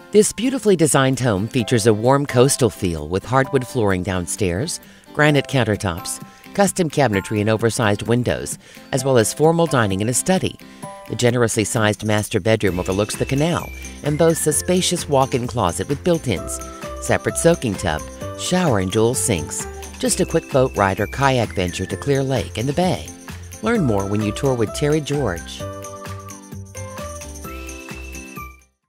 This beautifully designed home features a warm coastal feel with hardwood flooring downstairs, granite countertops, custom cabinetry and oversized windows, as well as formal dining and a study. The generously sized master bedroom overlooks the canal and boasts a spacious walk-in closet with built-ins, separate soaking tub, shower and dual sinks. Just a quick boat ride or kayak venture to Clear Lake and the bay. Learn more when you tour with Terri George.